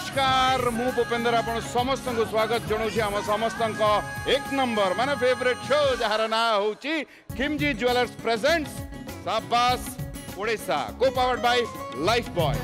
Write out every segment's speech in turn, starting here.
नमस्कार मु भूपेंद्र आपण समस्त को स्वागत जनाऊँ आम समस्त एक नंबर माने फेवरेट शो जार ना हूँ खिमजी ज्वेलर्स प्रेजेंट्स शाबाश ओडिशा को पावर्ड बाय लाइफ बॉय।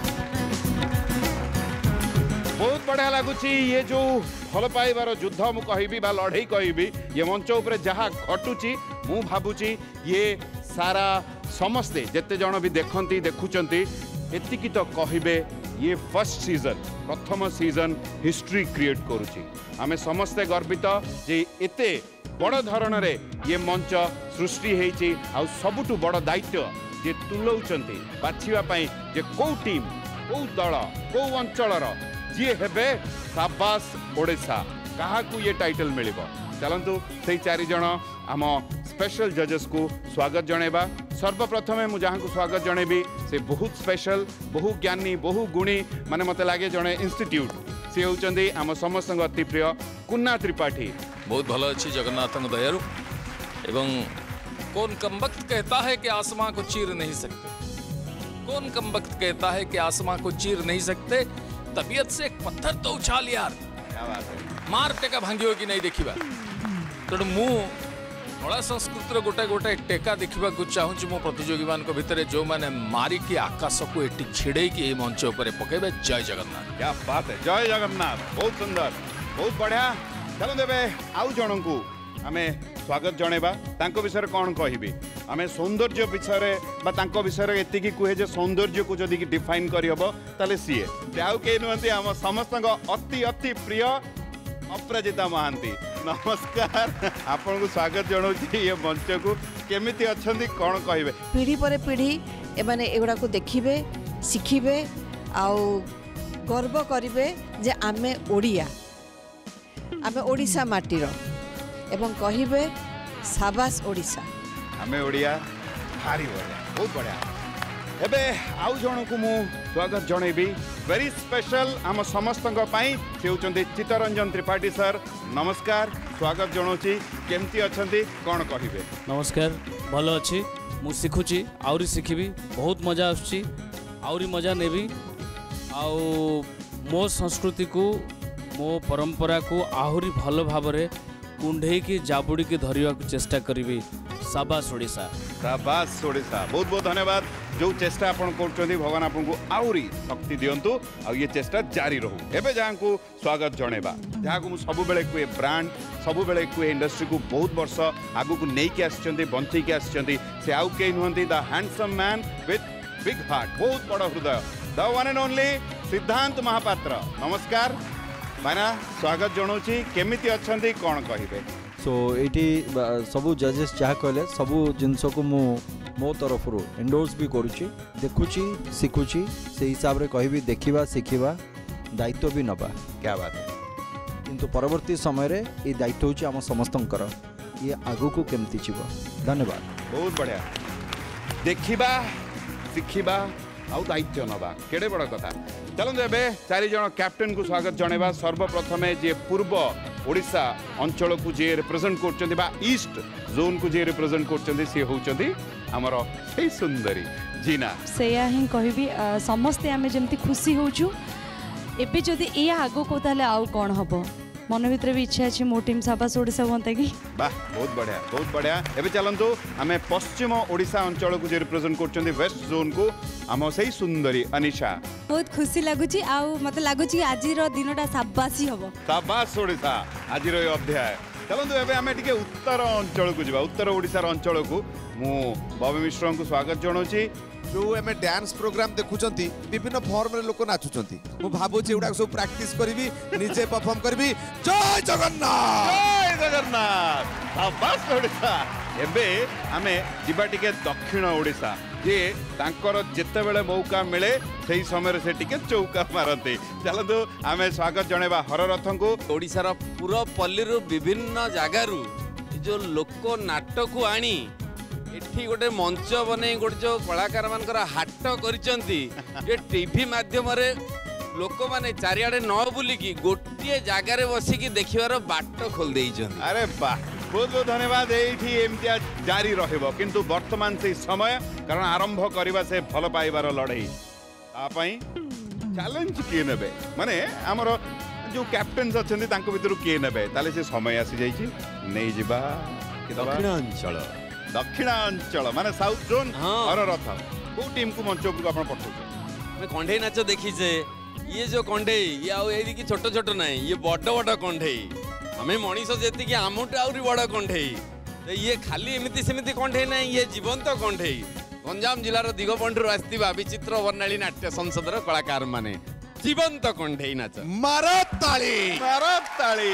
बहुत बढ़िया लगुच ये जो भल पाइबार युद्ध मु कहबी बा लड़ई कहबी ये मंच उपर जहाँ घटुची मु भावुची ये सारा समस्ते जेते जन भी देखती देखुंती एतिकी तो कहबे ये फर्स्ट सीजन प्रथम सीजन हिस्ट्री क्रिएट करुची आमे समस्ते गर्वित जे एते बड़ धरण रे ये मंच सृष्टि हेची आ सबुठु बड़ दायित्व जे तुलौचंती बाछिबा पई जे को टीम को दल को अंचलर जी हेबे शाबाश ओडिशा काहाकू ये टाइटल मिलिबो। चलंतु से चारि जण आम स्पेशल जजेस को स्वागत जणेबा। सर्वप्रथमे मु जहाँ को स्वागत जनइबी से बहुत स्पेशल बहु ज्ञानी बहु गुणी माने मते लागे जणे इंस्टीट्यूट से होचंदी आम समस्त अति प्रिय कुन्ना त्रिपाठी। बहुत भल अच्छी जगन्नाथ दयारु एवं कौन कम वक्त कहता है कि आसमां को चीर नहीं सकते, कौन कम वक्त कहता है कि आसमां को चीर नहीं सकते, तबीयत से एक पत्थर तो उछाल यार, क्या बात है, मार टेका भांगियो कि नहीं देखिबा। तेणु मु कला संस्कृतिर गोटे गोटे टेका देखा चाहूँगी मो प्रतियोगी मान भितर जो मैंने मारिकी आकाश को एटी छिड़े कि मंच उपर पकेबे। जय जगन्नाथ। क्या बात है, जय जगन्नाथ, बहुत सुंदर बहुत बढ़िया। चलो देवे आउ जन को आमे स्वागत जणेबा। तांको विषय कौन कहबी आमे सौंदर्य विषय बा तांको विषय एतिकी कहे जे सौंदर्य को जदि डिफाइन करहबो ताले सीए आउ के नुहंती आम समस्त अति अति प्रिय अपराजिता महांती। नमस्कार आपन को स्वागत जनाऊँ ये मंच को केमिति अच्छंदी कौन कहबे। पीढ़ी पर पीढ़ी एमाने एगुड़ा को देखिबे शिखिबे आउ गर्व करिबे जे आमे ओडिया आमे ओडिशा माटीर एवं कहिबे शाबाश ओडिशा आमे ओडिया भारी बढ़िया बहुत बढ़िया। एबे आउ जन को मु स्वागत जनइबी वेरी स्पेशल आम समस्त से होचंदी चित्तरंजन त्रिपाठी सर। नमस्कार स्वागत जनाऊँ केमती अच्छंदी कौन कहबे। नमस्कार भल अच्छी मु शिखुची आउरी शिखिबी बहुत मजा आसुची आउरी मजा नेबी आउ मो संस्कृति को मो परंपरा को आहुरी भल भावरे कुंढे की जाबुड़ी की धरिया को चेष्टा करी। शाबाश ओडिशा, शाबाश ओडिशा। बहुत बहुत धन्यवाद जो चेष्टा आपण करछंदी भगवान आपन को आउरी शक्ति दियंतु आ ये चेष्टा जारी रहू। एबे जहाँ को स्वागत जणेबा जहाँ को सबु बेले को ब्रांड सबु बेले को इंडस्ट्री को बहुत वर्ष आगु को नै के आछंती बंचै के आछंती से आउ के नुहंती the handsome man with big heart बहुत बड़ हृदय द वन एंड ओनली सिद्धांत महापात्र। नमस्कार माना स्वागत जनाऊँ केमिति अच्छंती कौन कहबे। सो ये सबू जजेस जहाँ कहले सबू जिनस को मो तरफ एंडोर्स भी करुच्ची देखुची शिखुची से हिसाब रे कहबी देखिबा शिखिबा दायित्व भी नबा। क्या बात है किंतु परवर्ती समय रे ये दायित्व होची आम समस्तंकर ये आगु को केमती जीव। धन्यवाद बहुत बढ़िया। देखिबा शिखिबा आउ दायित्व नबा केड़े बड़ कथा। चलते एबे चारि जण कैप्टेन को स्वागत जणेबा। सर्वप्रथमे जे पूर्व ओडिशा अंचल को जे रिप्रेजेंट करचंदी बा ईस्ट जोन को जे रिप्रेजेंट करचंदी से होचंदी हमर से सुंदरी जीना। सेया ही कहबी समस्ते आमे जेमती खुशी होचु एबे जदि ए आगो को ताले आउ कोन हबो मन भीतर भी इच्छा अछि मो टीम शाबाश ओडिशा होंता कि वाह बहुत बढ़िया बहुत बढ़िया। एबे चलंतु आमे पश्चिम ओडिशा अंचल को जे रिप्रेजेंट करचंदी वेस्ट जोन को आम से सुंदरी अनिशा। बहुत खुशी लगुची आउ मते लगुची आज रो दिनटा शाबाशी हबो। शाबाश ओडिशा आज रो अध्याय। चलंतु एबे आमे टिके उत्तर अंचल को जिबा उत्तर ओडिशा अंचल को मु बॉबी मिश्र को स्वागत जनाऊँ। जो एम डांस प्रोग्राम देखुंती विभिन्न फॉर्म रे लोक नाचुंती मु भाबुची एउडा सब प्रैक्टिस करबी निजे परफॉर्म करबी। जय जगन्नाथ जय जगन्नाथ शाबाश ओडिशा। एबे आमे जिबा टिके दक्षिण ओडिशा जे तांकर जेते बेले मौका मिले सेही समय से टिके चौका मारती। चलतु आमे स्वागत जणेबा हररथन को। ओडिशा रो पूरा पल्लीरु विभिन्न जगारु जो लोक नाटक को आनी एठी गोटे मंच बने गोटे जो कलाकार मानकर हाट करिसंती ये टीवी माध्यम रे लोक माने चारियाडे न बुलिकी गोटे जगार बसिकी देखिबार बाट खोल देइछन। अरे वाह बहुत बहुत धन्यवाद। एठी एमतिया जारी रहइबो किंतु वर्तमान से समय कारण आरंभ करबा से भल पाइबार लड़ाई तापई चैलेंज किए नेबे माने हमर जो कैप्टेन्स अच्छे भर किए ने से समय आसी जाइए नहीं जीवा दक्षिणांचल दक्षिणांचल माने साउथ जोन और रथ को टीम को मंच को आपण पठौ कंढे नाच देखीचे ये जो कंढे ये आउ कि छोट छोट ना ये बड़ बड़ कंढे आम मनीष जी आमठ आहरी बड़ कंढे ये खाली एमती सेमती कंढे ना ये जीवंत कंढे गंजाम जिलार दिगबंधु आसथिबा विचित्र वर्णाली नाट्य संसदर कलाकार माने जीवंत कंढे नाच मारताली मारताली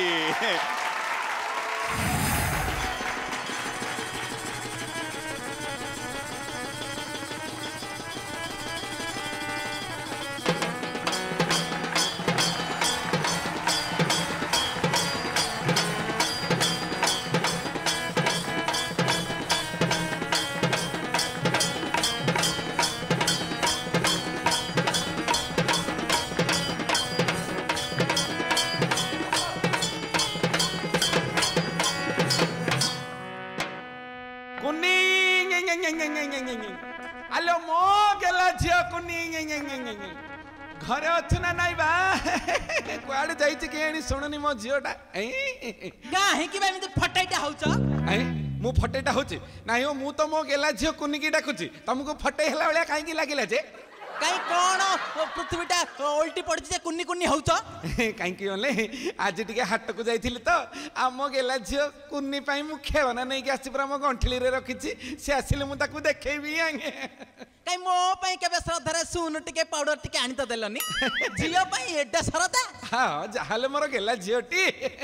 हेलो मो गेला झिया कुनी घरे अच्छु ना नाई बा कुआडे जाईची केणी सुननी मो झियोटा काहे कि बा एमती फटाइटा होउछ मु फटेटा होची नाही हो मु तो मो गेला झियो कुनी की डाकुची तुमको फटे हला वाला काहे की लागिला जे काई कोन पृथ्वीटा उल्टी पड़छि जे कुन्नी कुन्नी होउछ काहे की ओले आज टिके हाट को जाइथिली तो आम गेला झियो कुन्नी पई मु खेवना नै कि आसी पुरा मो गंठली रे रखिची से आसिले मु ताकू देखेबी आंगे काई मो पई केबे श्रद्धारे सुन टिके पाउडर टिके आनी त देलनी झियो पई एडा सरदा हां जाहले मोर गेला झियोटी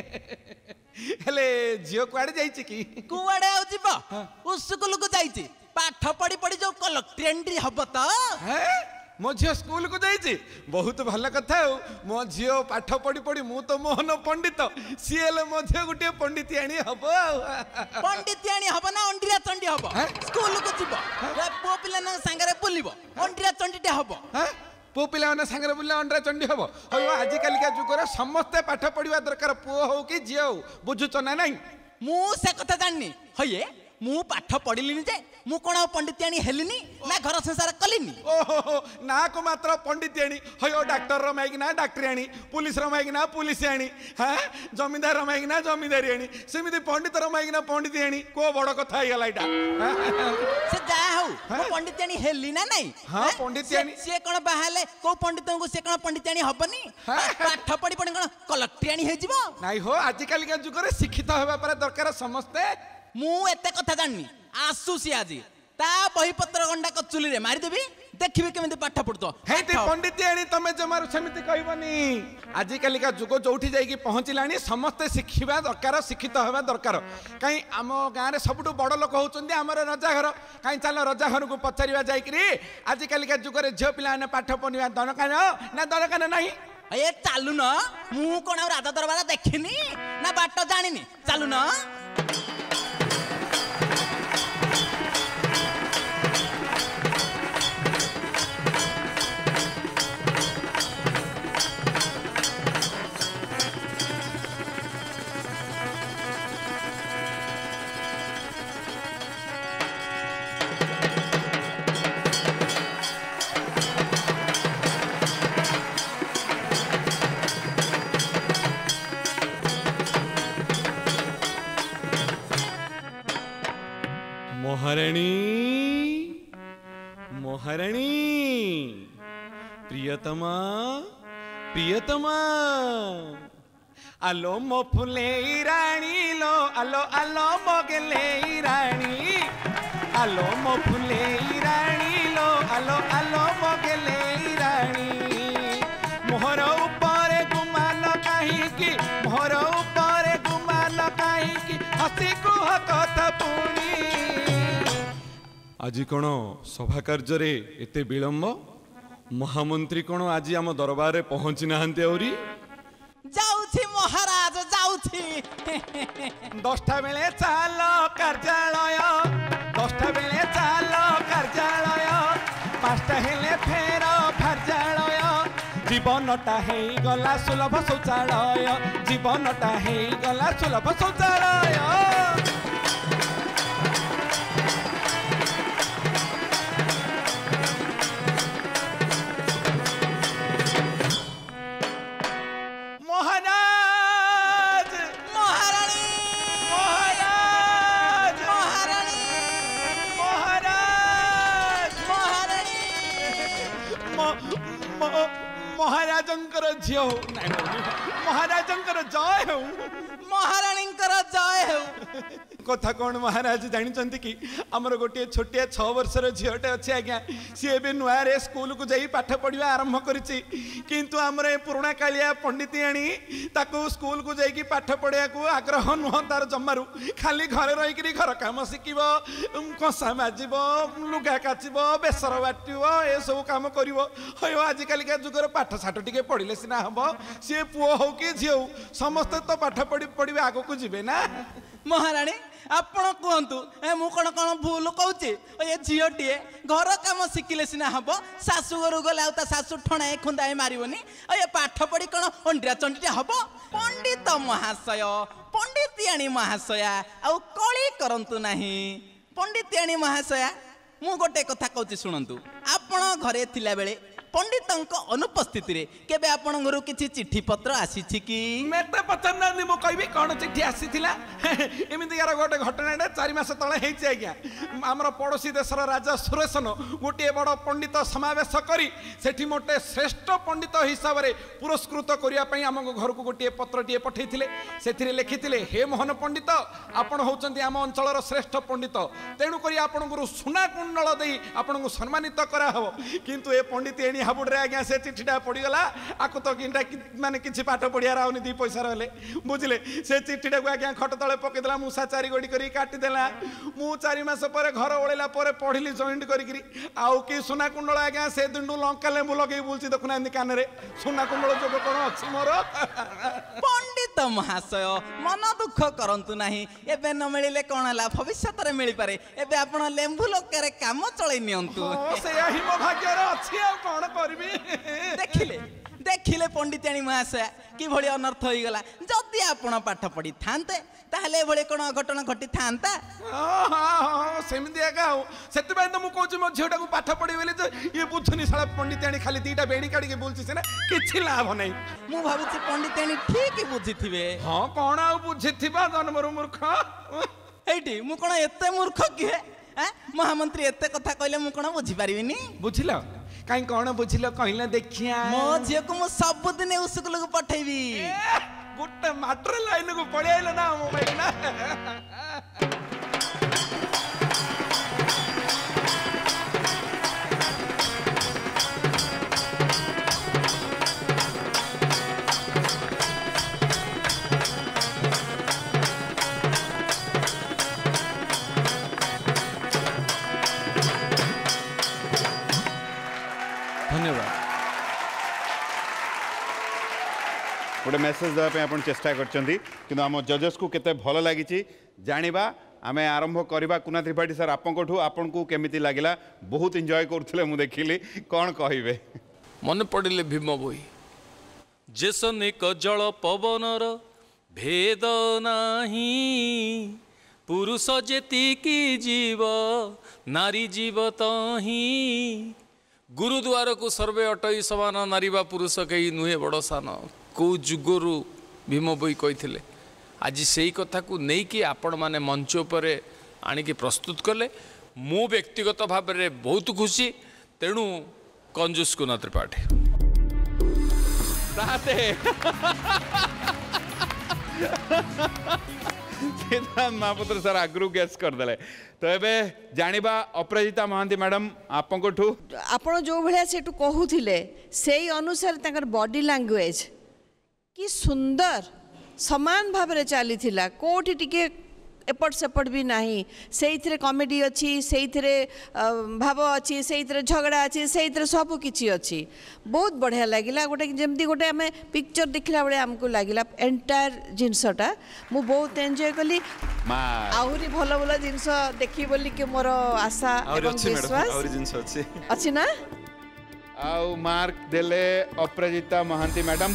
हेले झियो कुआडे जाइची की कुआडे आउ जीव स्कूल को जाइची पाठ पढ़ी पढ़ी जो कलेक्ट्रेंट हब तो मो झियो स्कूल को जाइची बहुत भल कथा हो मो झियो पाठ पढ़ी पढ़ी मु तो मोहन पंडित सीएल मो झियो गुटे पंडितियाणी हब पंडितियाणी हब ना अंडिरा चंडी हब स्कूल को जीव पो पिला ना संगरे बुलिबो अंडिरा चंडीटे हब पो पिला ना संगरे बुल्ला अंडिरा चंडी हब होय आज काली का जुगरे समस्त पाठ पढ़िवा दरकार पुओ हो कि झियो बुझुच ना नहीं मु से कथा जाननी होये मु पाठ पढ़िलिनी जे मु कोन पंडितियाणी हेलिनी ना घर संसार कलिनी ओहो ना को मात्र पंडितियाणी होयो डॉक्टर रो माइकना डॉक्टरियाणी पुलिस रो माइकना पुलिसियाणी हां जमींदार रो माइकना जमींदारियाणी सेमिति पंडित रो माइकना पंडितियाणी को बड़ कथा आइ गला इटा से जा हो मु पंडितियाणी हेली ना नहीं हां पंडितियाणी से कोन बाहाले को पंडितन को से कोन पंडितियाणी हबनी पाठ पढ़ी पढ़ी कोन कलेक्ट्रियाणी हे जिवो नाही हो आज काली का जुगरे शिक्षित होबा पर दरकार समस्ते मु एते कथा जाननी आसुसी आजी ता बही पत्र गंडा कचुली रे मारी देबी देखिबे केमिति पाठ पढतो हेती पंडितियाणी तमे जमार समिति कहबनी आज काली का जुग जोठी जाई की पहुंचिलानी समस्त शिखिबा दरकार शिक्षित होबा दरकार काई आम गां रे सबटु बड़ लोक होचंदी हमर राजा घर काई चलो राजा घर को पचारिबा जाई करी आज काली का जुग रे झियो पिला ने पाठ पढिबा दरकार ना दरकार नाही ए चालू न मु कोन राजा दरबार देखिनी ना बाट जानिनी चालू न महारानी महारानी प्रियतमा प्रियतमा आलो मो फुले रानी लो आलो आलो मो गेले रानी आलो मो फुले रानी लो आलो आलो मो गेले रानी मोहर ऊपर गुमान कहीं की मोहर ऊपर गुमान कहीं की हसी कुह कथा पुणी आज कौन सभा कार्य एते विलंब महामंत्री कौन आज आम दरबार रे पहुंची नहांती आउरी जाउछि महाराज जाउछि 10टा बेले चालो कार्यालय 10टा बेले चालो कार्यालय 5टा हेले फेर कार्यालय जीवनटा हे गला सुलभ शौचालय जीवनटा हे गला सुलभ शौचालय झील हो महाराजंकर जय हो महाराणींकर जय हो कथा कौन महाराज जानते कि आमर गोटे छोटिया 6 वर्षर झीलटे अच्छे आज्ञा सी ए नुआ स्कूल को जाई पाठ पढ़ा आरंभ करिछि किंतु आमर पुराणा कालिया पंडितियाणी ताको स्कूल को जाई पाठ पढ़िया को आग्रह नुह तार जमारू खाली घरे रही घर काम शिखब कषा माजिब लुगा काचिब बेसर बाटिब ए सब काम कर आजिकालिका जुगर पाठ साठ टे पढ़ले सीना हम सी पुओ हो कि झी हो समस्ते तो पाठ पढ़े आग को जीवे ना महाराणी आपण कहतु मु कौन कौन भूल कहूँ ये झीलटीए घर कम शिखिले सीना हम शाशु घर गले आ शाशु ठणाए खुंदाए मारबनी ये पाठ पढ़ी कौन अंडिया चंडीटे हम पंडित महाशय पंडितियाणी महाशया आउ कली करंतु नाही पंडितियाणी महाशया मु गोटे कथा कहूँ शुणु आपण घरे थिला बेले पंडितंक अनुपस्थिति रे केबे आपण घर किछि चिट्ठी पत्र आसी कि मते पचन ना मु कहबी कोन चिट्ठी आसीथिला एमिति यार गोटे घटना 4 मास तळे हेछि आज्ञा हमर पड़ोसी देशर राजा सुरेशन गोटे बड़ पंडित समावेश करी सेठी मोटे श्रेष्ठ पंडित हिसाब रे पुरस्कृत करिया पई हम घर को गोटे पत्रटिए पठैथिले सेथिरे लिखिथिले हे मोहन पंडित आपण होचंती हम अंचलर श्रेष्ठ पंडित तेणु करी आपण गुरु सुना कुंडल देई आपण को सम्मानित करा हो किंतु ए पंडित एनी हाबुड्रे आज्ञा से चिठीटा पड़गला आकु तो किंटा माने किछि पाठ पढ़ियार आउनी 2 पैसा रहले बुझले से चिठीटा को आज्ञा खट तळे पकेदेला मुसा 4 गोडी करी काटी देला मु 4 मास पर घर ओळेला पर पढ़िली जॉइंट करी आउ कि सुना कुंडल आज्ञा से दिंडू लंका लेंबू लगे बुलची देखुना एंदी कान रे सुना कुंडल जोग कोन अछि मोर पंडित महाशय मन दुख करंतु नाही एबे न मिलिले कोन हला भविष्यत रे मिली पारे एबे आपण लेंबू लंका रे काम चलै नियंतु से यही मो भाग्य रे अछि आ कोन देखिले देखिले पंडिताणी महाशया कि भली अनर्थ हो गला जदि आपण पाठ पढ़ी थांते ताहले भले कोन घटना घटी थांता सेमिति एका हो सेति बाय त मु कहूची मो झियोटा को पाठ पढ़ी बेले ये बुझनी साला पंडिताणी खाली 2टा बेणी काडी के बोलची से ना किछि लाभ नै मु भाबुची पंडिताणी ठीक बुझिथिबे हां कोन आ बुझिथिबा जन्मरु मूर्ख एठी मु कोन एते मूर्ख कि महामंत्री एते कथा कहले मु कोन बुझी पारिबिनी बुझिलो कहीं कौन बुझिल कहला देखिया मो झियो को मु सब दिन स्कूल को पठेबी गोटे माटर लाइन को पड़े आइल ना मोबाइल ना गोटे मेसेज देवाई आप चेष्टा कर आम जजेस को केते भल लगी जानिबा आमे आरंभ करवा कुना त्रिपाठी सर आपन को केमिति लागिला बहुत एंजॉय करथले मु देखिली कौन कहिबे मन पड़िले भीम बोई जेसनिक जल पवनर भेद नाही पुरुष जेतिकी जीव नारी जीव तही गुरुद्वार को सर्वे अटई समान नारी बा पुरुष कई नुहे बड़ सान को जुगरु भीम बोई कही आज से कथा को नहीं कि आपण माने मंच पर आणिकी प्रस्तुत कले मु व्यक्तिगत भाव में बहुत खुशी तेणु कंजूस कुना त्रिपाठी सिद्धांत महापुत्र सर आगु गेस करदे तो ये जानिबा अपराजिता महांती मैडम आपंठू आपण जो भाया से कहूले से अनुसार बॉडी लैंग्वेज कि सुंदर समान भाव में चली कोठी टिके एपट सेपट भी नहीं से कॉमेडी अच्छी से भाव अच्छी से झगड़ा अच्छी से सब किसी अच्छी बहुत बढ़िया लगिला गोटे जमती गोटे आम पिक्चर देखला बेले आमको लगिला एंटायर जिनसटा मु बहुत एंजॉय कली आहरी भल भल जिनस देखी बोली कि मोर आशा एवं विश्वास अच्छी ना आउ मार्क देले अपराजिता महांती मैडम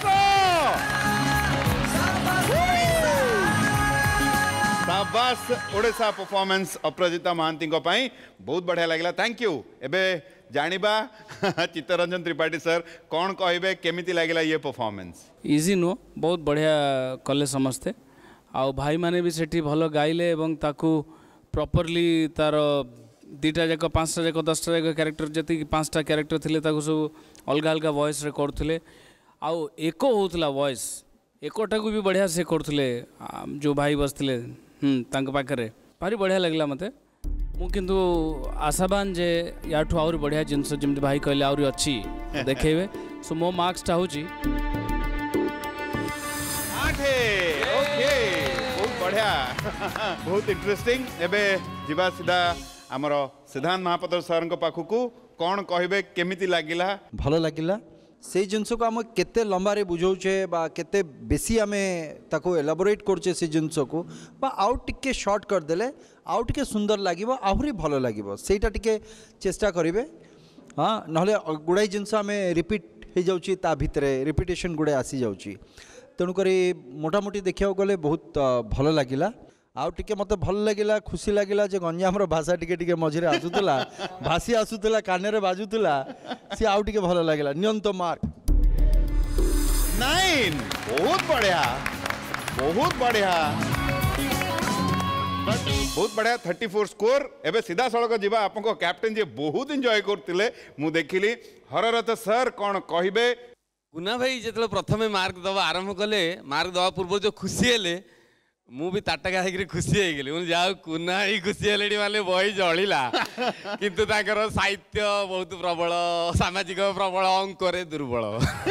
शाबाश ओडिशा परफॉर्मेंस अपराजिता महांती बहुत बढ़िया लगिला थैंक यू एबे जानिबा चित्तरंजन त्रिपाठी सर कौन कहबे केमिति लागिला ये परफॉर्मेंस इजी नो बहुत बढ़िया कले समस्ते आउ भाई माने भी सेठी भलो गाइले एवं ताकू प्रॉपर्ली तार 2टा जाक 5टा जाक 10टा जाक कैरेक्टर जति 5टा कैरेक्टर थिले ताकू सब अलग अलग वॉइस रे करथले आउ एको होतला वॉइस एकोटा को भी बढ़िया से करथले जो भाई बसथिले तांक पाखरे भारी बढ़िया लगला मते मु किंतु आशावान जे याठू आउरी बढ़िया जिनस जेमति भाई कहले आउरी अच्छी देखेबे सो मो मार्क्स टा होची 8 ओके बहुत बढ़िया बहुत इंटरेस्टिंग एबे जीवा सीधा हमर सिद्धांत महापात्र सर को पाखकू कौन कहबे केमिति लागिला भल लागिला से जिनस को आम केते लंबारे बुझौचे बा केते बेसी आमे ताको एलाबोरेट करछे से जिनस को बा आउ टिके शॉर्ट कर देले आउ टिके सुंदर लागिबो आहुरी भल लागिबो सेटा टिके चेष्टा करिवे हाँ नहले गुड़ाई जिनस आमे रिपीट हो जाउची ता भितरे रिपिटेशन गुड़े आसी जाउची तेणुकरी मोटामोटी देखा गले बहुत भल लगिला आउ टिके मते भल लगिला खुशी लगिला जे गंजामर भाषा टिके टिके मझिरे आसुतला भासी आसुतला काने रे बाजुतला सी आउ टिके भल लगिला नियंत मार्क 9 बहुत बढ़िया बहुत बढ़िया बहुत बढ़िया 34 स्कोर एबे सीधा सड़क जीवा आपको कैप्टेन जे बहुत एंजॉय करतिले मु देखिली हररथ सर कौन कहबे कुना भाई जो प्रथमे मार्क दवा आरंभ कले मार्क दवा पूर्व जो खुशी हेले मु भी ताटका होकर खुशी हो गली मुझे जाओ कुना ही खुशी हेले माने बही जलिला किंतु ताकर साहित्य बहुत प्रबल सामाजिक प्रबल अंकरे दुर्बल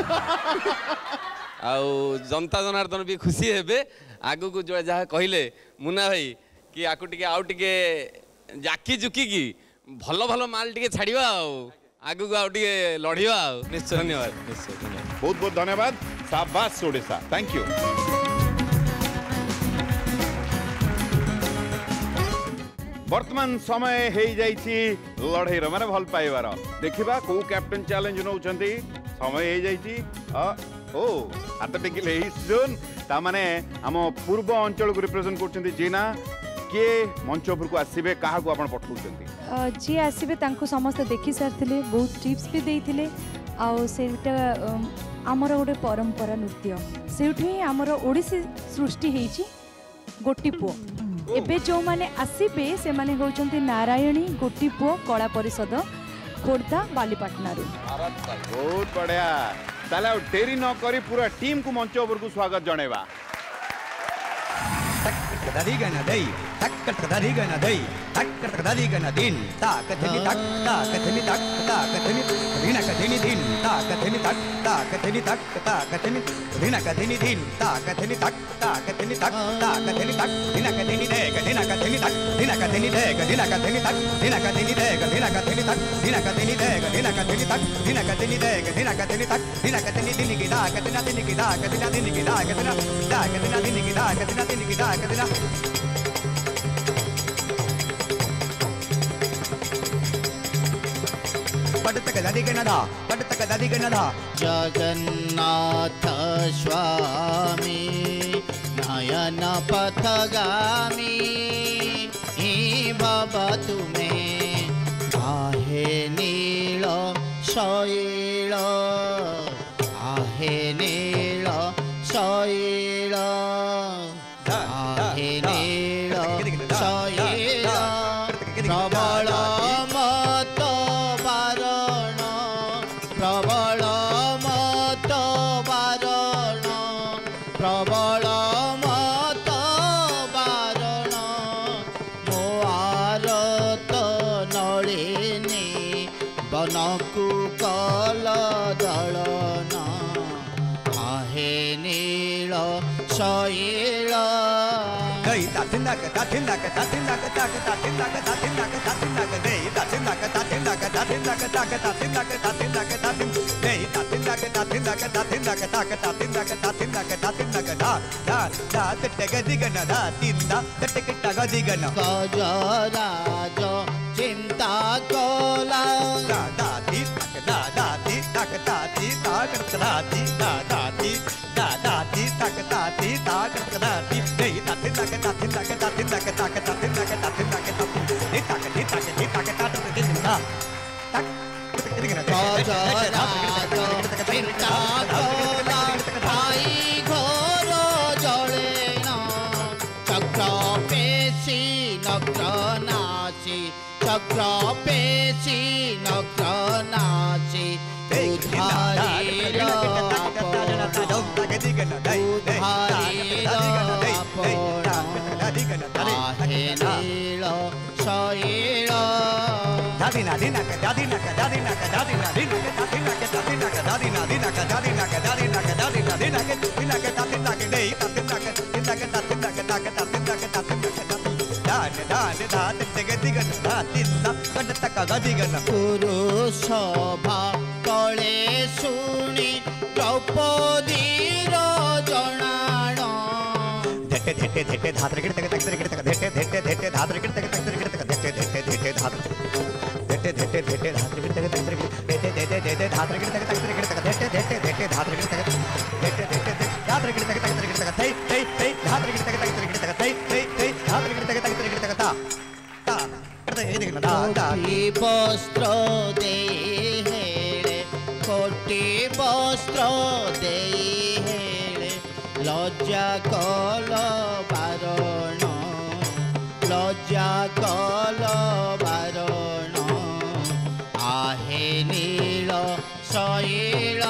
आउ जनता जनार्दन भी खुशी हेबे आगु को जो जहाँ कहले मुना भाई कि आकु टिके आउ टिके जाकी जुकी की भल भल माल टिके छाड़िबा आगु को आउ टिके लड़िबा निश्चय धन्यवाद निश्चय धन्यवाद बहुत बहुत धन्यवाद शाबाश ओडिशा थैंक यू वर्तमान समय हो जाइछि लड़ाई माने भल पाइबार देखिबा को कैप्टेन चैलेंज नौचंती समय हो जाइछि ओ हाथ टेकिले जोन ता माने हम पूर्व अंचल को रिप्रेजेंट करछंती जीना के मंच उपर को आसीबे काहा को आपण पठौचंती जी आसीबे तांको समस्त देखि सारथिले बहुत टिप्स भी देइथिले आ सेटा हमर गोटे परंपरा नृत्य सेठी हमर ओडिसी सृष्टि हेछि गोटीपुओ एबे जो माने आसीबे से माने होचंती नारायणी गोटीपुओ कला परिषद खोर्धा बालीपाटना रू बहुत बढ़िया ताले देरी न करी पूरा टीम को मंच ऊपर को स्वागत जणेबा कदारी गना दई तक कदारी गना दई तक कदारी गना दिन ता कथनी तक ता कथनी तक ता कथनी दिना कथनी दिन ता कथनी तक ता कथनी तक ता कथनी दिना कथनी दिन ता कथनी तक ता कथनी तक ता कथनी तक दिना कथनी दे दिना कथनी तक दिना कथनी दे दिना कथनी तक दिना कथनी दे दिना कथनी तक दिना कथनी दे दिना कथनी तक दिना कथनी दे दिना कथनी तक दिना कथनी दिन की दा कथना दिन की दा कथना दिन की दा कथना दा कथना दिन की दा कथना दिन की दा कथना जगन्नाथ स्वामी नयन पथगामी बाबा तुम्हें आहे नील शैल आहे नील शैल आहे नील शैल प्रबल मत बारण प्रबल मत बारण प्रबल मत बारण मो आरत नलिनी बनकु कल दलन आहे नील शैल ताथिंदाक ताथिंदाक ताथिंदाक ताक ताथिंदाक ताथिंदाक ताथिंदाक दे ताथिंदाक ताथिंदाक ताथिंदाक ताक ताथिंदाक ताथिंदाक ताथिंदाक दे ताथिंदाक ताथिंदाक ताथिंदाक ताक ताथिंदाक ताथिंदाक ताथिंदाक दा दा दा तटग दिगन दा तिंदा तटक टग दिगन गजराज चिंता कोला दा दा दी ताक दा दी ताक दा दी ताक दा दी दा दा दी ताक दा दी ताक दा दी दे ताथिंदाक ताथिंदाक ताथिंदाक ताक ताथिंदाक ताथिंदाक दी ताक दी ताक दी ताक ताक दिगन ताक गजराज चिंता कोला भाई घोर जले न चक्र पेशी नक्र नाची चक्र पेशी नक्र नाची उधारी आहे नील शैल दादिना दिना का दादिना का दादिना का दादिना दिना के दादिना के दादिना का दादिना दिना का दादिना का दादिना का दादिना दिना के दिना के दादिना के दे दादिना के दिना के दादिना के दादिना के दादिना के दान दान दान तेगे दिगन दादिना कट तक गदिगन पुरुष सभा तले सुनी द्रौपदी रो जणाण धेटे धेटे धेटे धात्र गिरते तक तक गिरते धेटे धेटे धेटे धात्र गिरते तक तक गिरते धेटे धेटे धेटे धात्र धेटे धेटे धेटे धात्र गिरते तक तक गिरते धेटे धेटे धेटे धात्र गिरते तक तक गिरते धेटे धेटे धेटे धात्र गिरते तक धेटे धेटे धात्र गिरते तक तक गिरते थई थई थई धात्र गिरते तक तक गिरते थई थई थई धात्र गिरते तक तक गिरते ता ता करते हे देखना ता ता वस्त्र दे हेले कोटि वस्त्र दे हेले लज्जा कल बारण लज्जा कल बारण आहे नील शैल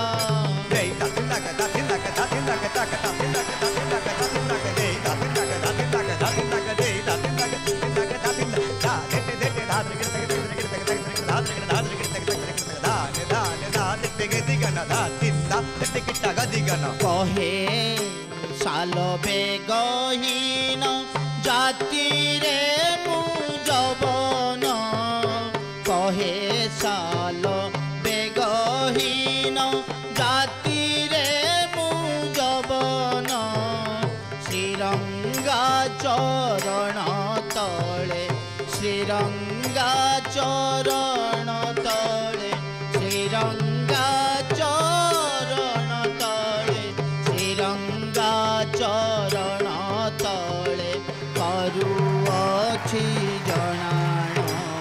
कहे साल बेगहीन जाति रे मु जवन कहे साल बेगहीन जाति रे मु जवन श्रीरंगा चरण तले श्रीरंगा चरण तले श्रीरंगा चरण तले श्रीरंगा चरण तले करुअछि जणाण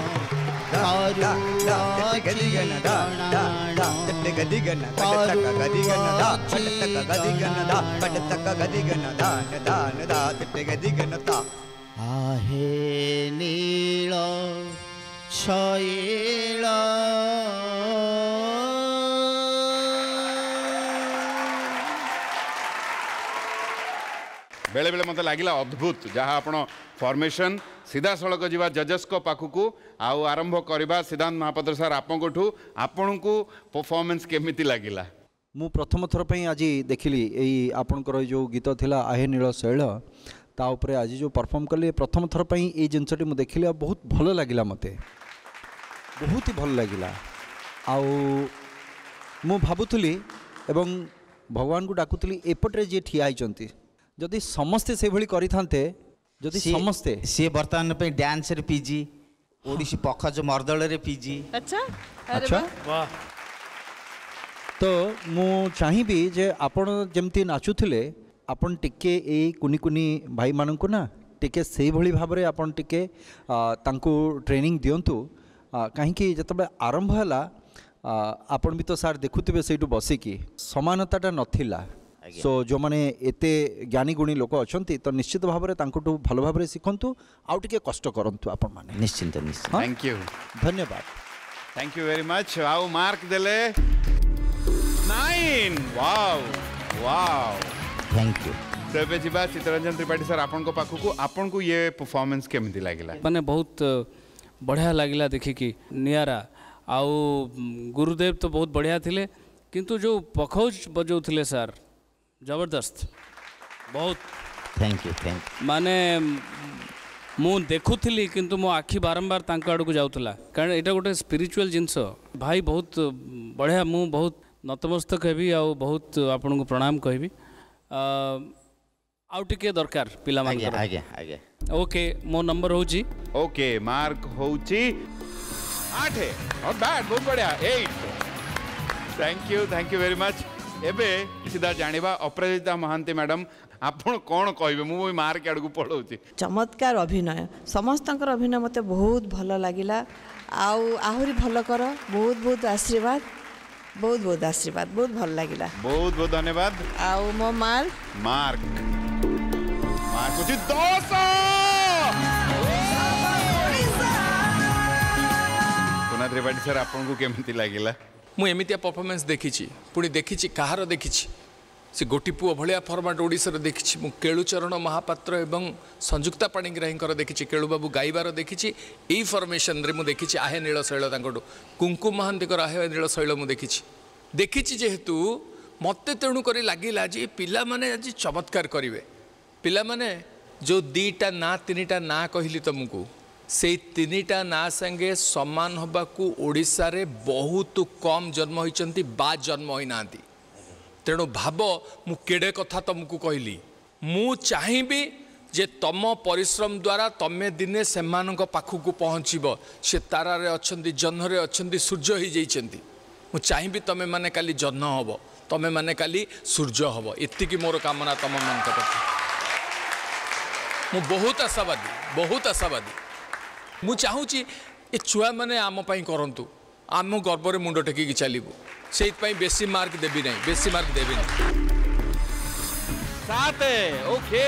करुअछि जणाण गदिगन कटक गदिगन दा कटक गदिगन दा कटक गदिगन दान दान दा गदिगन ता आहे नील शैल बेले बेले मते लागिला अद्भुत जहाँ आपण फॉर्मेशन सीधा सड़क जीवा जजेस को पाखकू आउ आरंभ करवा सिद्धांत महापात्र सर आपण को परफॉर्मेंस केमिति लागिला मु प्रथम थर पे आज देखिली यही आपणकर जो गीत थिला आहे नील शैल ता उपरे आज जो परफॉर्म कले प्रथम थर पे ये जिनसटी मु देखिली बहुत भल लगिला मते बहुत ही भल लगिला आउ मु भाबुथली एवं भगवान को डाकुथली एपटे जे ठिया आइचंती जदि समस्ते से भली करि थांते जदि समस्ते सी वर्तमान पे डांस रे पीजी ओडिसी पखज मर्दल रे पीजी अच्छा अच्छा वाह तो मु चाहिबी जे आपण जेमती नाचुथिले आपण टिके ए कुनी कुनी भाई माननको ना टिके सेही भली भाबरे आपण टिके तांको ट्रेनिंग दियंतु काहे कि जतबे आरंभ हला आपण भी तो सार देखुथिबे सेटु बसिकी समानताटा नथिला सो जो माने एते ज्ञानी गुणी लोक अछंती तो निश्चित भाव में तांकुटू भलो भाव में शिखंतु आउ टिके कष्ट करंतु आपण माने निश्चिंत निश्चित थैंक यू धन्यवाद थैंक यू वेरी मच आउ मार्क देले 9 वाओ वाओ थैंक यू तेबे जीवा चित्ररंजन त्रिपाठी सर आपण को पाखु आपण को ये परफॉर्मेंस केमिति लागिला माने बहुत बढ़िया लागिला देखि कि नियारा आउ गुरुदेव तो बहुत बढ़िया थिले किंतु जो पखौज बजौथिले सर जबरदस्त बहुत थैंक यू माने मु देखुली किंतु मो आखि बारंबार तांको आड़ को जाऊला कारण एटा गोटे स्पिरिचुअल जिनस भाई बहुत बढ़िया मु बहुत नतमस्तक हेबी आ बहुत आपन को प्रणाम कहबी आउ टिके दरकार पिला मान आगे आगे ओके मो नंबर होची ओके मार्क होची 8 नॉट बैड बहुत बढ़िया 8 थैंक यू वेरी मच एबे सीधा जानिबा अपराजिता महांती मैडम आपण कौन कहबे मु मार्क आड़ को पढ़ौची चमत्कार अभिनय समस्तंकर अभिनय मते बहुत भल लागिला आउ आहुरी भल कर बहुत बहुत आशीर्वाद बहुत भल लागिला बहुत बहुत धन्यवाद आउ मो मार्क होची 200 पुना त्रिपाठी सर आपण को केमिति लागिला मु एमितिया परफॉर्मेंस देखिछि पुणी देखिछि कहार देखिछि से गोटी पुओ भाया फर्माट ओडिशा देखी मु केलुचरण महापात्र एवं संयुक्ता पाणिग्राही देखी केलु बाबू गाइबार देखी यही फर्मेसन रे मु देखी आहे नीलशैल कुंकुम महांती आहे नीलशैल मु देखी जेहेतु मत तेणुक लगिला जे पिला माने आज चमत्कार करेंगे पिला माने जो दीटा ना तीनटा ना कहली तुमको से तीनटा ना संगे समान हवा को ओडिशा रे बहुत कम जन्म होइचंती बा जन्म होई नांती तेणु भाव मु केड़े कथा तुमको कहली मु चाहिबी जे तम परिश्रम द्वारा तमे दिने सेमानक पाखकु पहुँचब से तारारे अछंती जह्नरे अछंती सूर्य हो जाइछंती मु चाहिबी तमे माने काली जह्न हब तमे माने काली सूर्य हब एतिकी मोर कामना तम मन कथा मु बहुत आशावादी मु चाहूँगी ये छुआ मैंने आम करतु आम गर्व में मुंड टेक चलू से बेसी मार्क देवी ना बेसी मार्क देवी ओके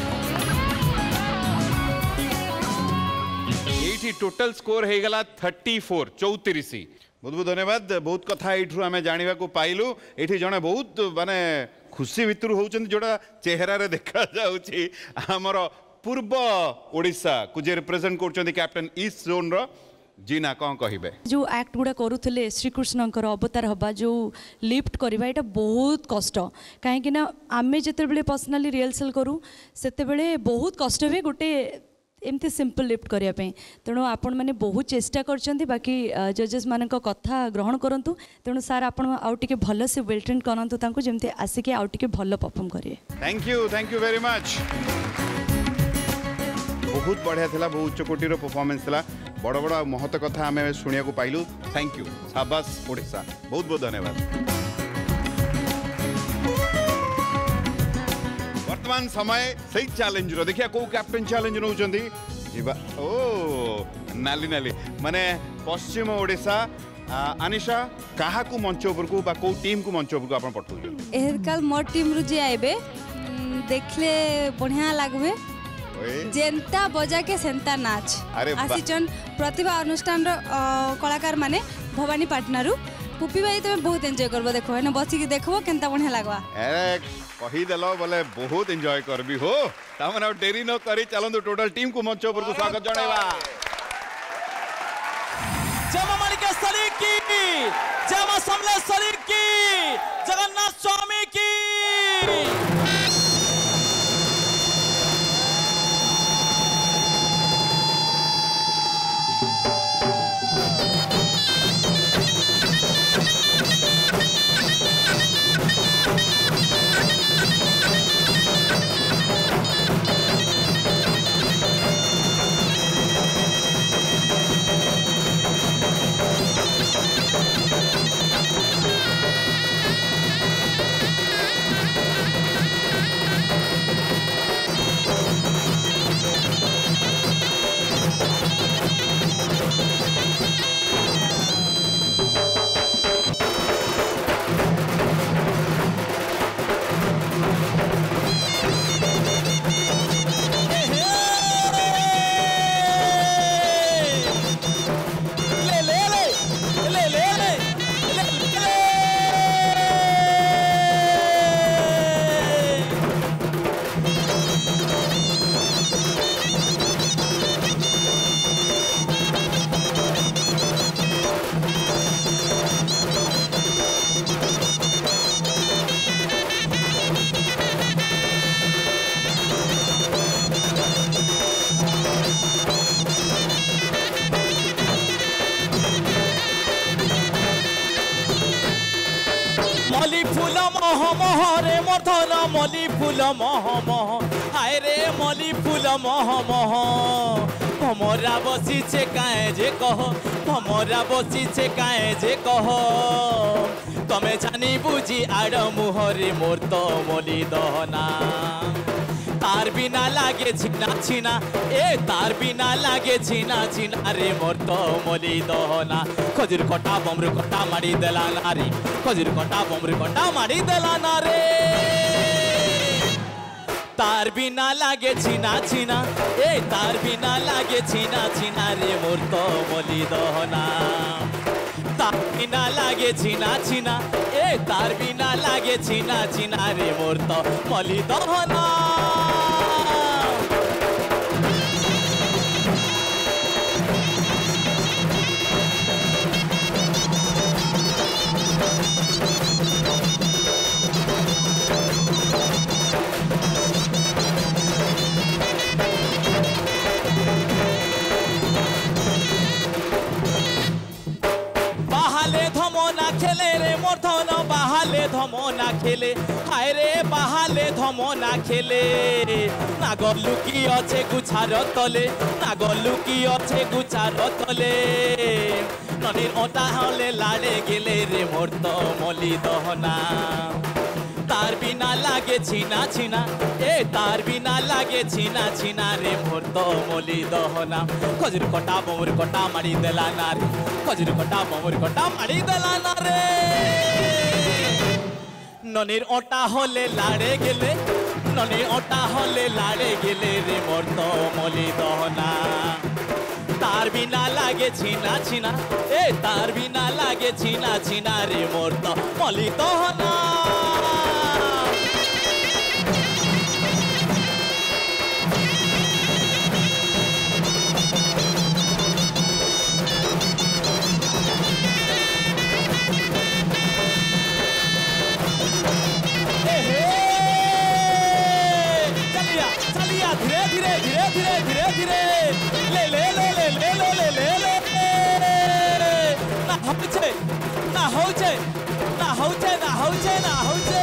ये टोटल स्कोर हो गला 34 34 बहुत बहुत धन्यवाद बहुत कथा ये आम जाना पाइलु ये जड़े बहुत माने खुशी भितर होउछन जोड़ा चेहरा रे देखा जाउछि हमर पूर्व ओडिशा को जे रिप्रेजेंट करछन कैप्टन ईस्ट जोन रो जीना कौन कहबे जो एक्ट गुड़ा करूले श्रीकृष्णकर अवतार हवा जो लिफ्ट करवा यहाँ बहुत कष्ट कहीं आमे जिते पर्सनाली रिहर्सल करूँ से बहुत कष्ट हुए गोटे एमती सिंपल लिफ्ट करने तेणु आपण मैंने बहुत चेष्टा कर बाकी जजेस मान कथा ग्रहण करूँ तेणु सार आप भल से वेल ट्रेन करूँ जमी आसिक आउ टे भल परफॉर्म करेंगे थैंक यू वेरी मच बहुत बढ़िया थिला बहुत उच्च कोटीर परफॉर्मेंस थिला बड़ बड़ महत्व कथा आम शुणा पाइलु थैंक यू शाबाश ओडिशा बहुत बहुत धन्यवाद वर्तमान समय सही चैलेंज रो देखिया को कैप्टन चैलेंज नउचंदी जीवा ओ नाली नाली माने पश्चिम ओडिशा अनिशा काहा को मंच ऊपर को बा को टीम को मंच ऊपर को आपण पठौ एहरकाल मोर टीम रु जे आइबे देखले बढ़िया लागबे जेंता बजा के सेंता नाच आसीचन प्रतिभा अनुष्ठान कलाकार माने भवानी पाटना रु पुपी भाई तुम बहुत एंजॉय करबो देखो है ना बसी के देखबो केनता बढ़िया लागवा अरे कहि देलो बोले बहुत एंजॉय करबी हो तामन देरी न करी चलंदु टोटल टीम को मंच ऊपर को स्वागत जणाइबा जमा मालिका सरी की जमा समलेश्वरी की जगन्नाथ स्वामी की रे मधर मली फूल मह मह हाय रे मली फूल मह मह भमरा बसीचे काए जे कह भमरा बसीचे काए जे कह तमे जानी बुझी आड़ मुहरे मोर तो मली दहना तार बिना लागे छिना छिना ए तार बिना लागे छिना छिना रे मोर तो मली दहना खजूर कटा बमरू कटा मारी देला नारी खजूर कटा बमरू कटा मारी देला ना रे तार बिना लागे छिना छिना ए तार बिना लागे छिना छिना रे मोर तो मली दहना ता बिना लागे छिना छिना ए तार बिना लागे छिना छिना रे मोर तो मली दहना धमना खेले हाय रे बाहाले धमना खेले ना गलु की अच्छे गुछार तले ना गलु की अच्छे गुछार तले नदीर ओटा हले लाड़े गेले रे मोर तो मली दहना तार बिना लागे छिना छिना ए तार बिना लागे छिना छिना रे मोर तो मली दहना खजूर कटा बमुर कटा मारी देला ना रे खजूर कटा बमुर कटा मारी देला ना रे ननीर ओटा हले लाड़े गेले ननीर ओटा हले लाड़े गेले रे मोर तो मली दहना तार बिना लागे छिना छिना ए तार बिना लागे छिना छिना रे मोर तो मली दहना धीरे ले ले ले ले ले ले ले ले ले ना होचे ना होचे ना होचे ना होचे ना होचे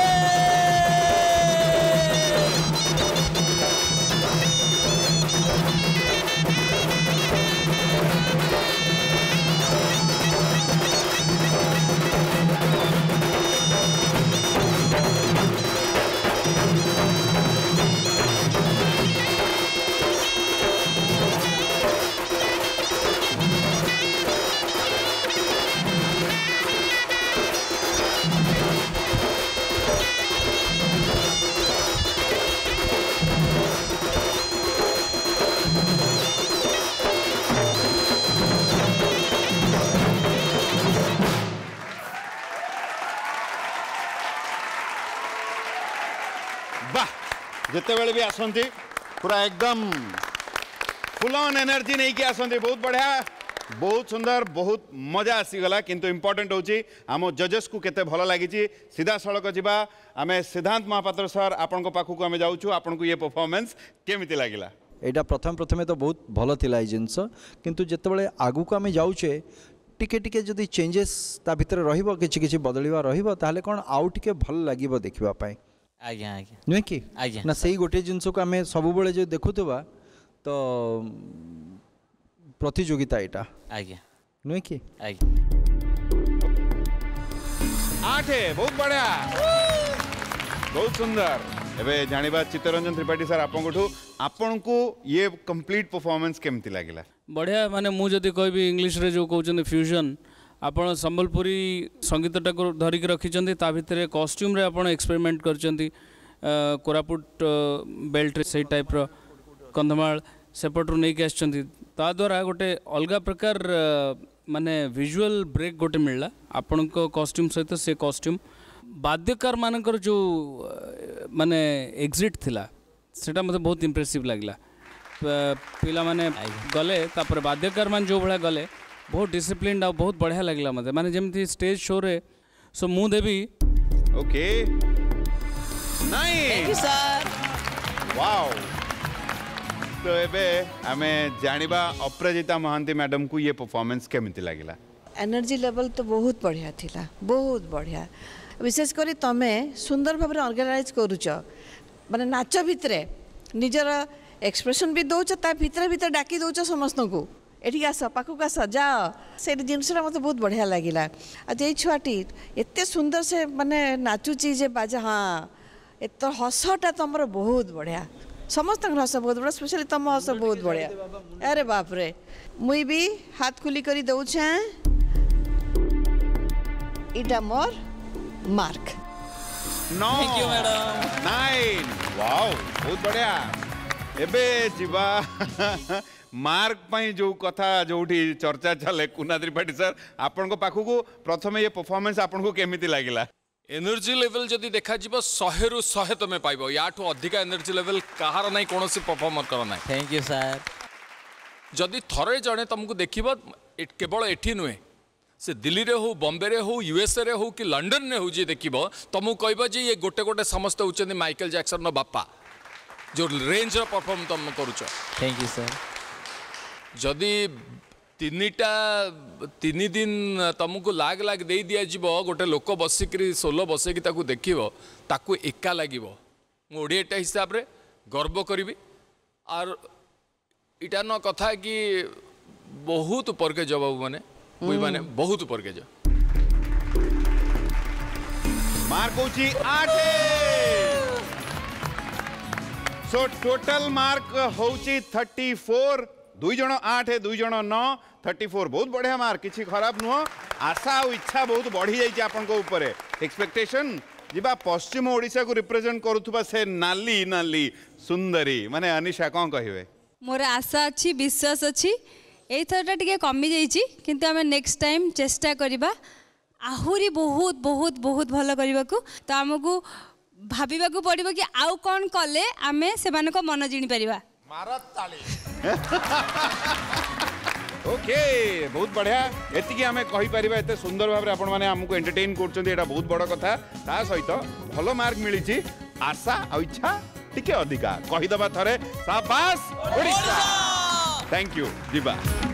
जिते बेले भी आसंती पूरा एकदम फुल ऑन एनर्जी नहीं कि आसंती बहुत बढ़िया बहुत सुंदर बहुत मजा आसीगला किंतु इम्पोर्टेंट होची आम जजेस को केते भल लगी सीधा सड़क जीवा आम सिद्धांत महापात्र सर आपण पाखक आम जाऊँ आपण को ये परफॉर्मेंस केमिति लागिला एटा प्रथम तो बहुत भल थिला जिनस किंतु जेतेबेले आगु को आम जाऊचे टिके टिके जदि चेंजेस ता भितर रहिबो किछि किछि बदलिबा रहिबो ताले कोन आउ टिके भल लागिबो देखिबा पाए आज्ञा आज्ञा नुहे कि आज्ञा ना सही गोटे जिनस को आम सब बेले जो देखुवा तो प्रतियोगिता एटा आज्ञा नुहे कि आज्ञा 8 बहुत बढ़िया बहुत सुंदर एबे जानिबा चित्तरंजन त्रिपाठी सर आपन को ये कंप्लीट परफॉर्मेंस केमती लागिला बढ़िया माने मु जदि कहबी इंग्लिश रे जो कहउछन फ्यूजन आपण संबलपुरी संगीतटा को धरिक रखिचंती ता भितरे कॉस्ट्यूम रे आपण एक्सपेरिमेंट करचंती कोरापुट बेल्ट रे सही टाइप रो कंधमाल सेपटरू नहीं के आछंती ता द्वारा गोटे अलगा प्रकार माने विजुअल ब्रेक गोटे मिलला आपण को कॉस्ट्यूम सहित से कॉस्ट्यूम वाद्यकार मानकर जो माने एग्जिट थिला सेटा मते बहुत इंप्रेसिव लागला पिला माने गले तापर वाद्यकार मान जो भला गले बहुत डिसिप्लिन आ बहुत बढ़िया लगला मते माने जेमती स्टेज शो रे सो मु देवी okay nice thank you sir wow तो एबे आमे जानिबा अपराजिता महांती मैडम को ये परफॉर्मेंस केमिति लागिला एनर्जी लेवल तो बहुत बढ़िया थिला बहुत बढ़िया विशेष करी तमे सुंदर भाव ऑर्गेनाइज करूच माने नाच भितरे निजर एक्सप्रेशन भी दौच ता भितरे भितरे डाकी दौच समस्त को एठी आस पाखक आस जाओ से जिनसा मत बहुत बढ़िया लगिला आज ये छुआटी एत सुंदर से माने नाचुची जे बाजा हाँ एत हसटा तुम बहुत बढ़िया समस्त हस बहुत बढ़िया स्पेशली तुम हस बहुत बढ़िया अरे बाप रे मुई भी हाथ खुली करी दौछे इटा मोर मार्क नो थैंक यू मैडम 9 वाओ बहुत बढ़िया एबे जीवा मार्क पई जो कथा जोठी चर्चा चले कुना त्रिपाठी सर आपण को पाखु को प्रथम ये परफॉर्मेंस आपण को केमिति लागिला एनर्जी लेवल जदि देखा जीव 100 रु 100 तुम पाइब याठू अधिक एनर्जी लेवल कहार नहीं कौन परफॉर्मर कर ना। Thank you sir. जदि थरे जड़े तुमको देखिब केवल एठी नुहे से दिल्ली रे हो बॉम्बे रे हो यूएसए रे हो कि लंडन रे हो जी देखिब तुमको कहब जे ये गोटे गोटे समस्त होचंदी माइकल जैक्सन नो बापा जो रेंज रो परफॉर्म तुम करूछ। Thank you sir. जदि तीन दिन तुमको लाग लाग दे दिया जीव गोटे लोक बसिकी सोलो बसैकी ताकू देखिब ताकू एका लगे मु ओडियाटा हिसाब रे गर्व करी आर इटा न कथा कि बहुत ऊपर के जब माने कोई माने बहुत ऊपर के मार्क होची 8 सो टोटल मार्क होची 34 दुई जन 8 दुई जन 9 34 बहुत बढ़िया मार्क किसी खराब नुह आशा और इच्छा बहुत बढ़ी जाइए आपन को ऊपर एक्सपेक्टेशन जीवा पश्चिम ओडिशा को रिप्रेजेंट करूथुबा से नाली नाली सुंदरी माने अनिशा कौन कहिवे मोर आशा अच्छी विश्वास अच्छी एथरटा टिके कमी जाइए किंतु आम नेक्स्ट टाइम चेष्टा करबा आहुरी बहुत बहुत बहुत भल करबा को तो आमको भाबिबा को पड़िबो कि आउ कौन कले आमे सेमान को मन जिणी परिबा मारत ताली ओके बहुत बढ़िया एतिकी आमे कहि परिबा एते सुंदर भाबरे आपण माने हमको एंटरटेन करछन्ती एटा बहुत बड़ कथा ता सहित भलो मार्क मिलिछि आशा आ इच्छा टिके अधिका कहि दबा थरे शाबाश ओडिशा थैंक यू जीवा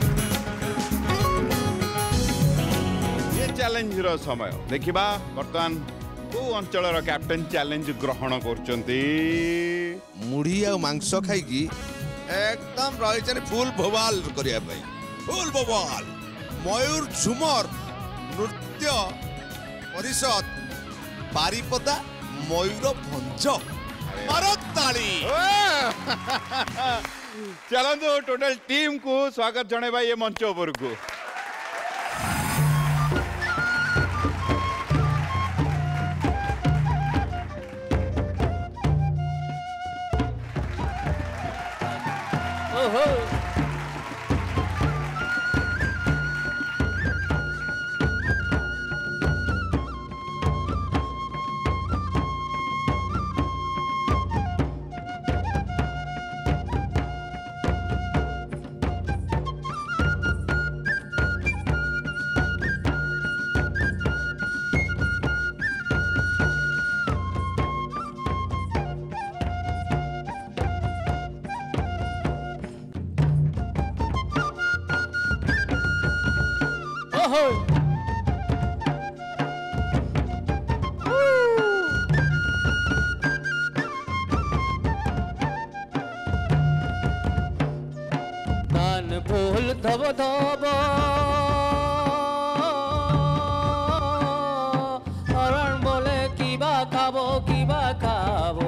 ये चैलेंज रो समय देखिबा वर्तमान को अंचल रो कैप्टन चैलेंज ग्रहण करछन्ती मुढ़ी आ मांस खाइकी एकदम रही फुल भोवाल करिया भाई फुल भोवाल मयूर झुमर नृत्य परिषद बारिपदा मयूर भंज ताली चलନ୍ତୁ टोटल टीम को स्वागत जणेबा ये मंच ऊपर को ओहो कान फूल धब धब हरण बोले किबा खाबो किबा खाबो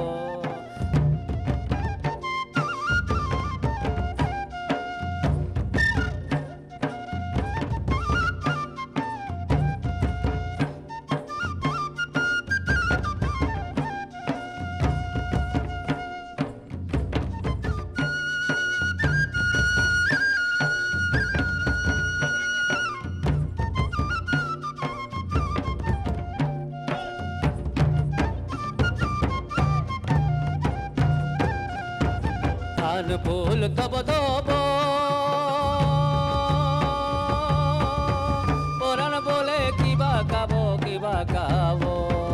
कान फूल धब धब हरण बोले किबा खाबो किबा खाबो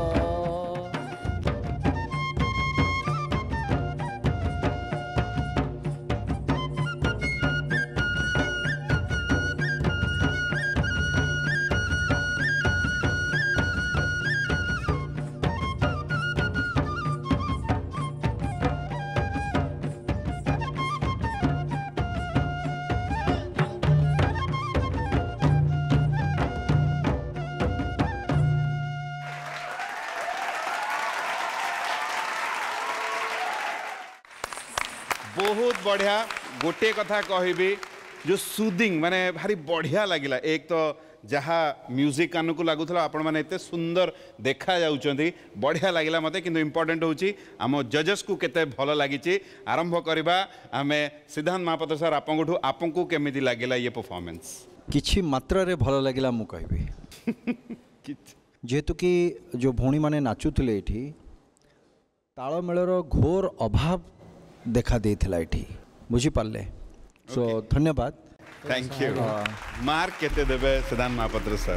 बहुत बढ़िया गोटे कथा कहबी जो सुदिंग माने भारी बढ़िया लगिला एक तो जहाँ म्यूजिक कान को लगुला आपण मैंने एते सुंदर देखा जाउछंती बढ़िया लगिला मते किंतु इम्पोर्टेंट होची आम जजेस को केते भल लगी आरंभ करबा आमे सिद्धांत महापात्र सर आपको केमिति लागिला ये परफॉर्मेंस किछि मात्रा रे भल लगिला मु कहबी जेहेतु कि जो भौणी माने नाचुथिले एठी तालमेलर घोर अभाव देखा देथिला एठी बुझी पारले सो धन्यवाद थैंक यू मार्क केते देबे सिद्धांत महापात्र सर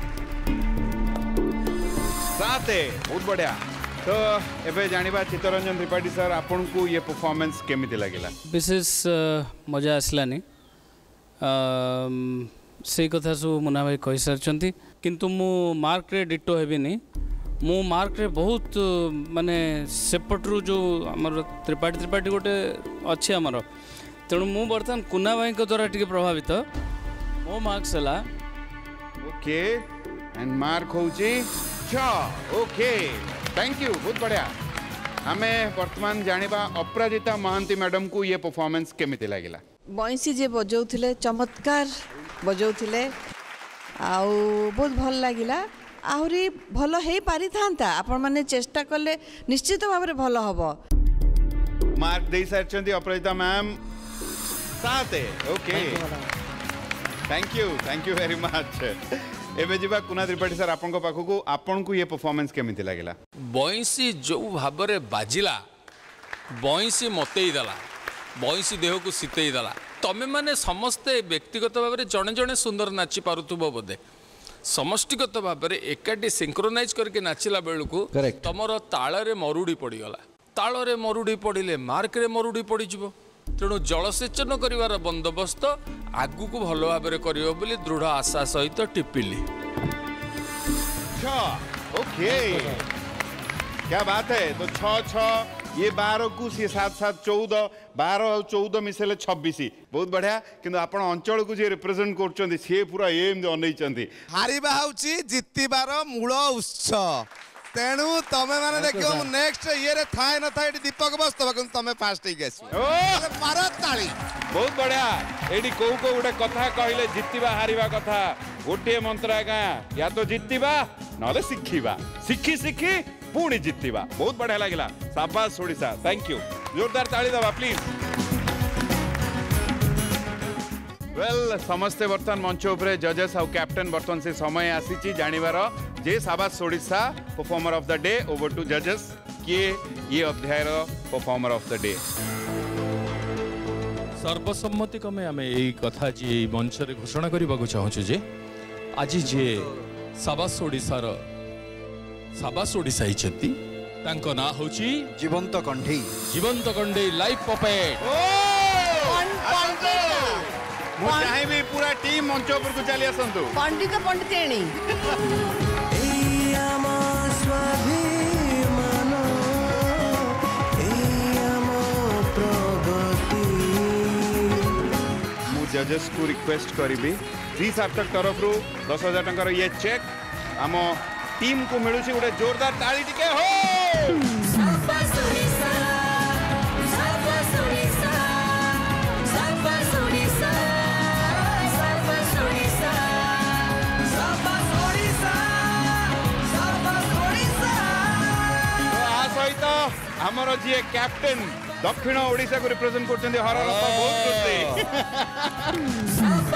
साथे बहुत बढ़िया तो एबे जानिबा चित्तरंजन त्रिपाठी सर आपन को ये परफॉर्मेंस केमिति लागिला विशेष मजा आसलानी से कथा सब मुना भाई कहि सारचंती किंतु मु मार्क रे डिटो हेबिनी मु मार्क रे बहुत माने सेपटरू जो हमर त्रिपाठी गोटे अच्छे आमर तेणु मु बर्तमान कुना भाई द्वारा टिके प्रभावित मो मार्क्स हला ओके एंड मार्क होची 6 ओके थैंक यू बहुत बढ़िया हमें वर्तमान जानिबा अपराजिता महांती मैडम को ये परफॉर्मेंस केमिति लागिला बंसी जे बजाउथिले चमत्कार बजाउथिले आउ बहुत भल लागिला आहुरी भल हे पारि थांता आपण माने चेष्टा करले निश्चित भाव रे भल हबो मार्क दे सारचंती अपराजिता मैम साथे okay thank you very much एबे जीवा कुना त्रिपाठी सर आपन को पाखो को आपन को ये परफॉर्मेंस केमिति लागिला बंसी जो भाव रे बाजिला बंसी मतई दला बंसी देह को शीतई दला तमे माने समस्ते व्यक्तिगत भाव रे जणे जणे सुंदर नाची पारुथबो बोधे समष्टिगत भाव रे एकाटी सिंक्रोनाइज करके नाचिला बेलू तमर ताଳରେ मरुड़ी पड़गला ताଳରେ मरुड़ी पड़े मार्क रे मरुड़ी पड़ीजिवो तेणु जलसेचन करिवार बंदोबस्त आगु को भल भाव कर दृढ़ आशा सहित टिपिली ओके क्या बात है तो 6 ये 12 को सी 7 7 14 12 और 14 मिसेले 26 बहुत बढ़िया किंतु आपण अंचल को जे रिप्रेजेंट करछंती से पूरा एम अनैचंती हारिबा होची जित्तिबार मूल उत्स तेणु तमे माने देखियो नेक्स्ट ये रे थाए न थाए दीपक बस्तव किंतु तमे फास्ट ही गेस मारो ताली बहुत बढ़िया एडी को गोटे कथा कहले जित्तिबा हारिबा कथा गोटे मंत्र आगा या तो जित्तिबा नले शिखिबा शिखी शिखी पुणी जित्तिबा बहुत बढ़िया लागिला शाबाश ओडिशा थैंक यू जोरदार ताली दबा प्लीज वेल समस्ते बर्तमान मंच उपरे जजेस और कैप्टन बर्तमान से समय आसी जानिबार जे शाबाश Odisha performer of the day over to जजेस किए ये अध्याय परफॉर्मर ऑफ द डे सर्वसम्मति क्रमे आम यही कथा जी मंच रे घोषणा करने चाहूँ जे आज जे शाबाश ओडिशार शाबाश ओडिशा हिचंती तांको ना होची जीवंत कंढी लाइव पपेट मु चाहे भी पूरा टीम मंच ऊपर को चली आसंतु पंडित पंडितेणी मु जजेस को रिक्वेस्ट करी श्री सार्थक तरफ रु 10,000 टंकार ये चेक आम टीम को मिलूँ गोटे जोरदार ताली टिके हो सहित आमर जी कैप्टेन दक्षिण ओडिशा को रिप्रेजेंट करछन्ती हर बहुत खुशी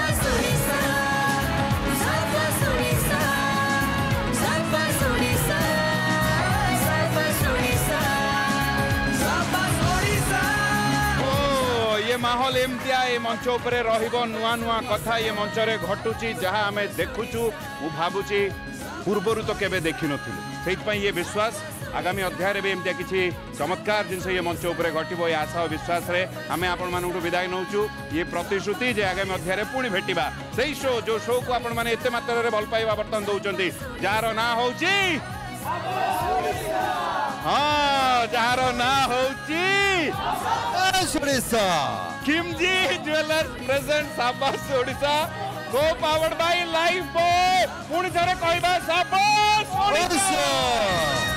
ये माहौल एमतिया ये मंच उपरे रहिबो नुआ नुआ कथा ये मंच रे घटुची जहाँ आम देखुचु मु भाबुची पूर्वरु तो केबे देखि नथिलु सेइतपई ये विश्वास आगामी अध्याय भी एमतिया किछि चमत्कार जिनस ये मंच उपरे घटिबो ये आशा और विश्वास रे आमे आपण मानकु विदाय नउचु ये प्रतिश्रुति जे आगामी अध्याय रे पुणी भेटिबा सेई शो जो शो को आपण माने एते मात्रा रे भल पाइबा बर्तन दउचंती जार ना होउची हाँ जार ना होउची ओडिशा किमजी ज्वेलर्स प्रेजेंट शाबाश ओडिशा को पावर्ड बाय लाइफ बॉय पुणी थरे कहबा शाबाश ओडिशा